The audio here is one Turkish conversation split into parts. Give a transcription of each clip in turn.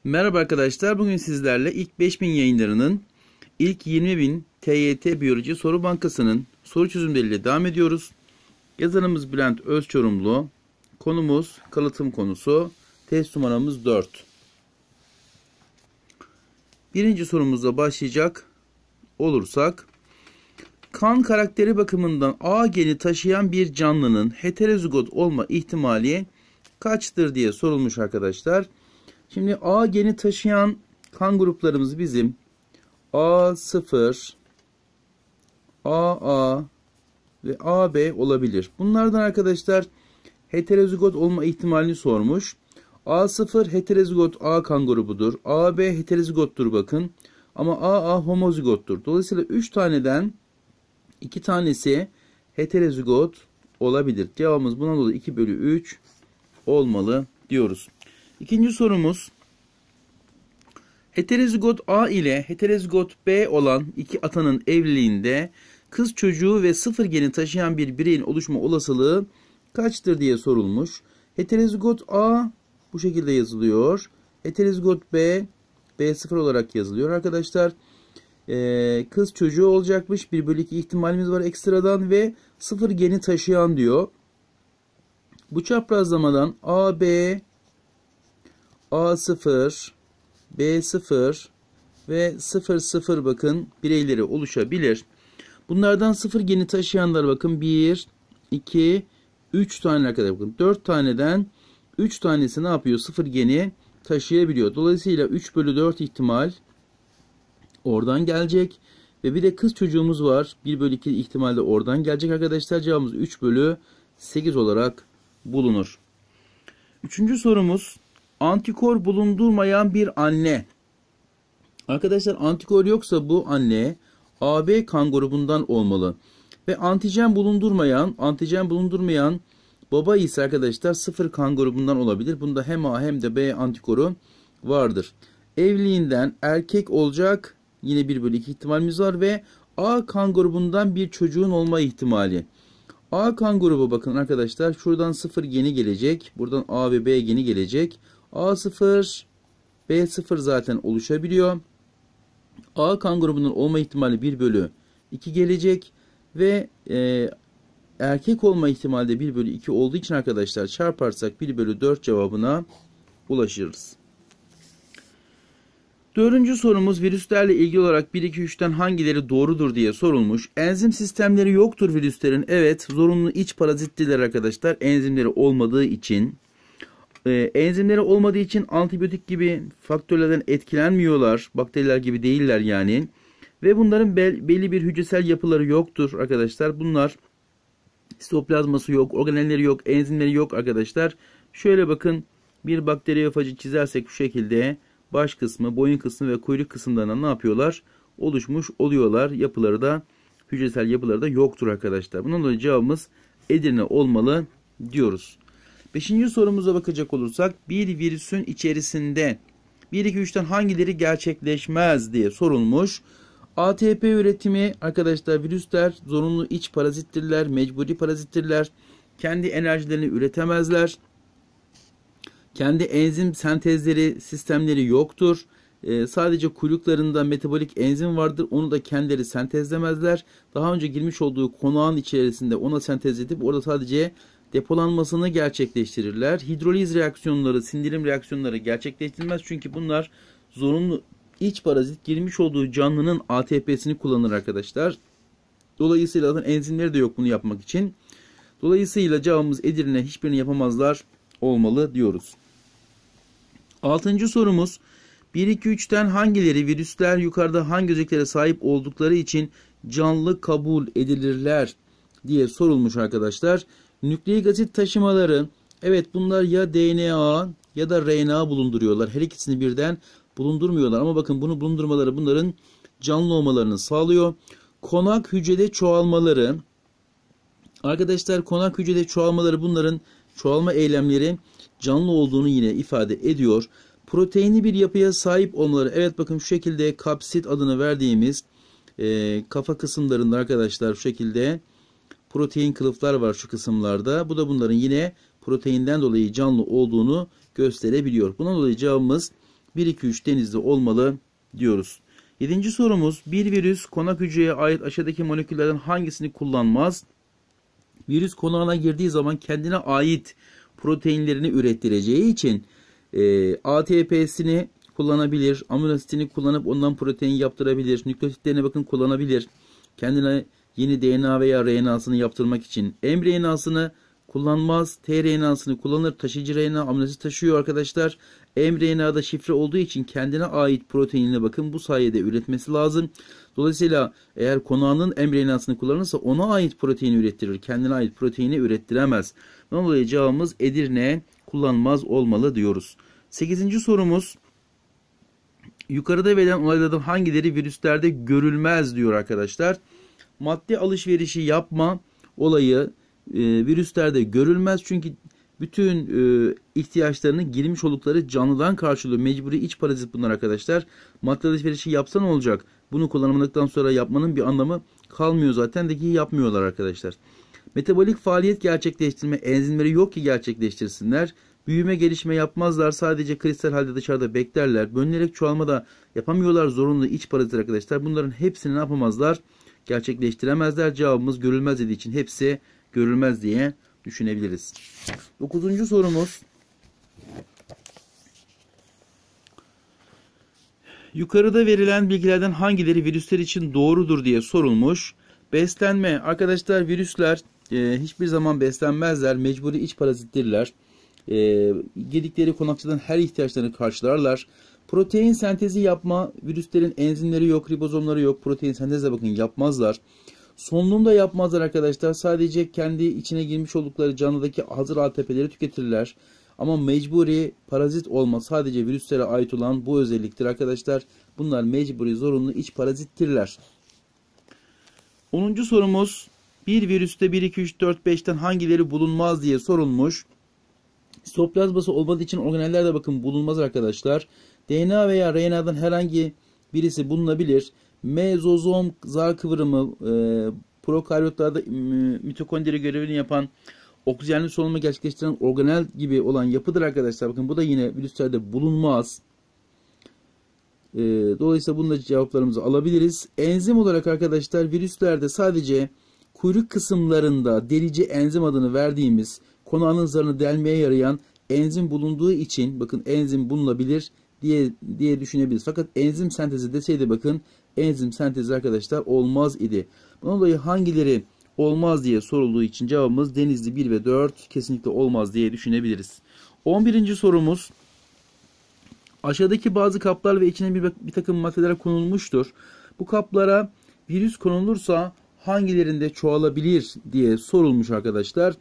Merhaba arkadaşlar. Bugün sizlerle ilk 5000 yayınlarının ilk 20.000 TYT Biyoloji Soru Bankası'nın soru çözümleriyle devam ediyoruz. Yazarımız Bülent Özçorumlu. Konumuz kalıtım konusu. Test numaramız 4. Birinci sorumuzla başlayacak olursak. Kan karakteri bakımından A geni taşıyan bir canlının heterozigot olma ihtimali kaçtır diye sorulmuş arkadaşlar. Şimdi A geni taşıyan kan gruplarımız bizim A0, AA ve AB olabilir. Bunlardan arkadaşlar heterozigot olma ihtimalini sormuş. A0 heterozigot A kan grubudur. AB heterozigottur bakın. Ama AA homozigottur. Dolayısıyla 3 taneden 2 tanesi heterozigot olabilir. Cevabımız buna dolayı 2/3 olmalı diyoruz. İkinci sorumuz. Heterozigot A ile heterozigot B olan iki atanın evliliğinde kız çocuğu ve 0 geni taşıyan bir bireyin oluşma olasılığı kaçtır diye sorulmuş. Heterozigot A bu şekilde yazılıyor. Heterozigot B, B0 olarak yazılıyor arkadaşlar. Kız çocuğu olacakmış. 1/2 ihtimalimiz var ekstradan ve 0 geni taşıyan diyor. Bu çaprazlamadan AB, A0, B0 ve 00 bakın bireyleri oluşabilir. Bunlardan 0 geni taşıyanlar bakın 1, 2, 3 tane arkadaşlar bakın 4 taneden 3 tanesi ne yapıyor? 0 geni taşıyabiliyor. Dolayısıyla 3/4 ihtimal oradan gelecek. Ve bir de kız çocuğumuz var. 1/2 ihtimalle oradan gelecek arkadaşlar. Cevabımız 3/8 olarak bulunur. Üçüncü sorumuz. Antikor bulundurmayan bir anne. Arkadaşlar antikor yoksa bu anne AB kan grubundan olmalı. Ve antijen bulundurmayan baba ise arkadaşlar 0 kan grubundan olabilir. Bunda hem A hem de B antikoru vardır. Evliliğinden erkek olacak. Yine 1/2 ihtimalimiz var ve A kan grubundan bir çocuğun olma ihtimali. A kan grubu bakın arkadaşlar şuradan 0 geni gelecek. Buradan A ve B geni gelecek. A0, B0 zaten oluşabiliyor. A kan grubunun olma ihtimali 1/2 gelecek. Ve erkek olma ihtimali de 1/2 olduğu için arkadaşlar çarparsak 1/4 cevabına ulaşırız. Dördüncü sorumuz virüslerle ilgili olarak 1, 2, 3'ten hangileri doğrudur diye sorulmuş. Enzim sistemleri yoktur virüslerin. Evet, zorunlu iç parazittiler arkadaşlar. Enzimleri olmadığı için. Enzimleri olmadığı için antibiyotik gibi faktörlerden etkilenmiyorlar. Bakteriler gibi değiller yani. Ve bunların belli bir hücresel yapıları yoktur arkadaşlar. Bunlar sitoplazması yok, organelleri yok, enzimleri yok arkadaşlar. Şöyle bakın bir bakteriyofajı çizersek şu şekilde baş kısmı, boyun kısmı ve kuyruk kısımlarına ne yapıyorlar? Oluşmuş oluyorlar. Yapıları da hücresel yapıları da yoktur arkadaşlar. Bundan dolayı cevabımız Edirne olmalı diyoruz. Beşinci sorumuza bakacak olursak bir virüsün içerisinde 1, 2, 3'ten hangileri gerçekleşmez diye sorulmuş. ATP üretimi arkadaşlar virüsler zorunlu iç parazittirler, mecburi parazittirler. Kendi enerjilerini üretemezler. Kendi enzim sentezleri sistemleri yoktur. Sadece kuyruklarında metabolik enzim vardır. Onu da kendileri sentezlemezler. Daha önce girmiş olduğu konağın içerisinde ona sentez edip orada sadece depolanmasını gerçekleştirirler. Hidroliz reaksiyonları, sindirim reaksiyonları gerçekleştirilmez. Çünkü bunlar zorunlu iç parazit girmiş olduğu canlının ATP'sini kullanır arkadaşlar. Dolayısıyla zaten enzimleri de yok bunu yapmak için. Dolayısıyla cevabımız Edirne hiçbirini yapamazlar olmalı diyoruz. Altıncı sorumuz 1, 2, 3'ten hangileri virüsler yukarıda hangi özelliklere sahip oldukları için canlı kabul edilirler diye sorulmuş arkadaşlar. Nükleik asit taşımaları evet bunlar ya DNA ya da RNA bulunduruyorlar. Her ikisini birden bulundurmuyorlar ama bakın bunu bulundurmaları bunların canlı olmalarını sağlıyor. Konak hücrede çoğalmaları arkadaşlar konak hücrede çoğalmaları bunların çoğalma eylemleri canlı olduğunu yine ifade ediyor. Proteinli bir yapıya sahip olmaları evet bakın şu şekilde kapsit adını verdiğimiz kafa kısımlarında arkadaşlar şu şekilde protein kılıflar var şu kısımlarda. Bu da bunların yine proteinden dolayı canlı olduğunu gösterebiliyor. Buna dolayı cevabımız 1, 2, 3 denizli olmalı diyoruz. 7. sorumuz, bir virüs konak hücreye ait aşağıdaki moleküllerden hangisini kullanmaz? Virüs konağına girdiği zaman kendine ait proteinlerini ürettireceği için ATP'sini kullanabilir, amino asitini kullanıp ondan protein yaptırabilir, nükleotitlerine bakın kullanabilir. Kendine yeni DNA veya RNA'sını yaptırmak için mRNA'sını kullanmaz, tRNA'sını kullanır. Taşıyıcı RNA amino asit taşıyor arkadaşlar. mRNA'da şifre olduğu için kendine ait proteinine bakın bu sayede üretmesi lazım. Dolayısıyla eğer konağının mRNA'sını kullanırsa ona ait proteini ürettirir. Kendine ait proteini ürettiremez. Dolayısıyla cevabımız Edirne, kullanmaz olmalı diyoruz. 8. sorumuz, yukarıda verilen olaylardan hangileri virüslerde görülmez diyor arkadaşlar. Madde alışverişi yapma olayı virüslerde görülmez çünkü bütün ihtiyaçlarını girmiş oldukları canlıdan karşılıyor. Mecburi iç parazit bunlar arkadaşlar. Madde alışverişi yapsa ne olacak? Bunu kullanıldıktan sonra yapmanın bir anlamı kalmıyor zaten de ki yapmıyorlar arkadaşlar. Metabolik faaliyet gerçekleştirme enzimleri yok ki gerçekleştirsinler. Büyüme gelişme yapmazlar. Sadece kristal halde dışarıda beklerler. Bölünerek çoğalma da yapamıyorlar. Zorunlu iç parazitler arkadaşlar. Bunların hepsini ne yapamazlar? Gerçekleştiremezler. Cevabımız görülmez dediği için hepsi görülmez diye düşünebiliriz. 9. sorumuz. Yukarıda verilen bilgilerden hangileri virüsler için doğrudur diye sorulmuş. Beslenme. Arkadaşlar virüsler hiçbir zaman beslenmezler. Mecburi iç parazittirler. Girdikleri konakçıdan her ihtiyaçlarını karşılarlar. Protein sentezi yapma. Virüslerin enzimleri yok, ribozomları yok. Protein sentezle bakın yapmazlar. Solunum da yapmazlar arkadaşlar. Sadece kendi içine girmiş oldukları canlıdaki hazır ATP'leri tüketirler. Ama mecburi parazit olma sadece virüslere ait olan bu özelliktir arkadaşlar. Bunlar mecburi zorunlu iç parazittirler. 10. sorumuz, bir virüste 1, 2, 3, 4, 5'ten hangileri bulunmaz diye sorulmuş. Sitoplazması olmadığı için organeller de bakın bulunmaz arkadaşlar. DNA veya RNA'dan herhangi birisi bulunabilir. Mezozom zar kıvrımı prokaryotlarda mitokondri görevini yapan oksijenli solunumu gerçekleştiren organel gibi olan yapıdır arkadaşlar. Bakın bu da yine virüslerde bulunmaz. Dolayısıyla bunun da cevaplarımızı alabiliriz. Enzim olarak arkadaşlar virüslerde sadece kuyruk kısımlarında delici enzim adını verdiğimiz konağının zarını delmeye yarayan enzim bulunduğu için bakın enzim bulunabilir diye düşünebiliriz. Fakat enzim sentezi deseydi bakın enzim sentezi arkadaşlar olmaz idi. Bundan dolayı hangileri olmaz diye sorulduğu için cevabımız Denizli 1 ve 4 kesinlikle olmaz diye düşünebiliriz. 11. sorumuz. Aşağıdaki bazı kaplar ve içine bir takım maddeler konulmuştur. Bu kaplara virüs konulursa hangilerinde çoğalabilir diye sorulmuş arkadaşlar.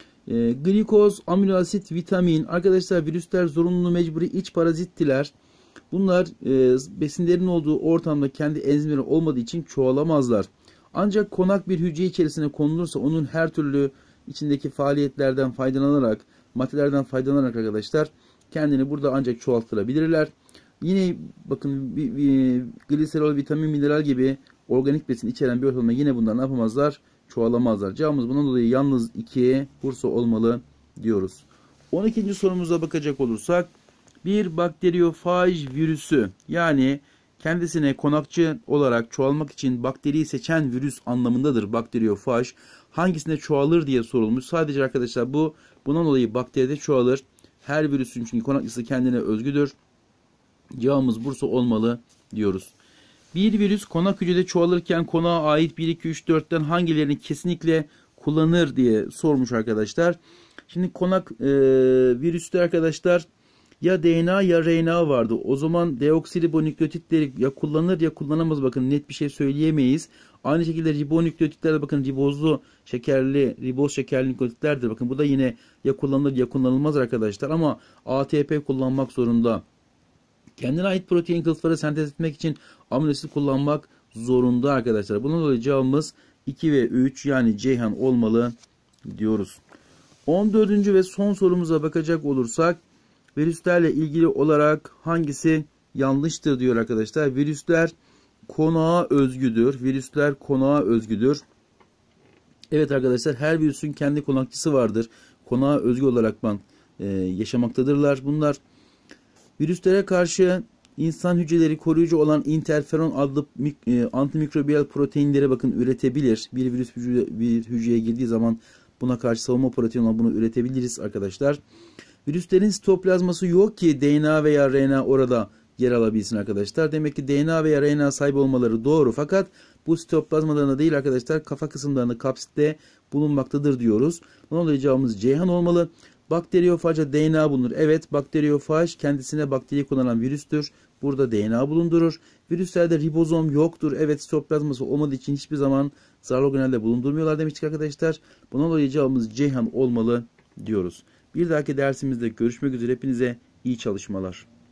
Glikoz, amino asit, vitamin. Arkadaşlar virüsler zorunlu mecburi iç parazittiler. Bunlar besinlerin olduğu ortamda kendi enzimleri olmadığı için çoğalamazlar. Ancak konak bir hücre içerisine konulursa onun her türlü içindeki faaliyetlerden faydalanarak, maddelerden faydalanarak arkadaşlar kendini burada ancak çoğaltırabilirler. Yine bakın gliserol, vitamin, mineral gibi organik besin içeren bir ortamda yine bunlar ne yapamazlar? Çoğalamazlar. Cevabımız bundan dolayı yalnız 2 Bursa olmalı diyoruz. 12. sorumuza bakacak olursak bir bakteriyofaj virüsü yani kendisine konakçı olarak çoğalmak için bakteriyi seçen virüs anlamındadır bakteriyofaj. Hangisinde çoğalır diye sorulmuş. Sadece arkadaşlar bundan dolayı bakteride çoğalır. Her virüsün çünkü konakçısı kendine özgüdür. Cevabımız Bursa olmalı diyoruz. Bir virüs konak hücrede çoğalırken konağa ait 1, 2, 3, 4'ten hangilerini kesinlikle kullanır diye sormuş arkadaşlar. Şimdi konak virüste arkadaşlar ya DNA ya RNA vardı. O zaman deoksiribonükleotitleri ya kullanır ya kullanamaz. Bakın net bir şey söyleyemeyiz. Aynı şekilde ribonükleotitler de bakın riboz şekerli nükleotitlerdir. Bakın bu da yine ya kullanılır ya kullanılmaz arkadaşlar. Ama ATP kullanmak zorunda. Kendine ait protein kılıfları sentez etmek için amino asit kullanmak zorunda arkadaşlar. Bundan dolayı cevabımız 2 ve 3 yani Ceyhan olmalı diyoruz. 14. ve son sorumuza bakacak olursak virüslerle ilgili olarak hangisi yanlıştır diyor arkadaşlar. Virüsler konağa özgüdür. Virüsler konağa özgüdür. Evet arkadaşlar her virüsün kendi konakçısı vardır. Konağa özgü olarak yaşamaktadırlar. Bunlar Virüslere karşı insan hücreleri koruyucu olan interferon adlı antimikrobiyal proteinleri bakın üretebilir. Bir virüs bir hücreye girdiği zaman buna karşı savunma proteini olan bunu üretebiliriz arkadaşlar. Virüslerin sitoplazması yok ki DNA veya RNA orada yer alabilsin arkadaşlar. Demek ki DNA veya RNA sahip olmaları doğru, fakat bu sitoplazmalarında değil arkadaşlar, kafa kısımlarında, kapsitte bulunmaktadır diyoruz. Buna dolayı cevabımız Ceyhan olmalı. Bakteriyofajda DNA bulunur. Evet, bakteriyofaj kendisine bakteri kullanan virüstür. Burada DNA bulundurur. Virüslerde ribozom yoktur. Evet, sitoplazması olmadığı için hiçbir zaman zarlı organelde bulundurmuyorlar demiştik arkadaşlar. Buna dolayı cevabımız Ceyhan olmalı diyoruz. Bir dahaki dersimizde görüşmek üzere. Hepinize iyi çalışmalar.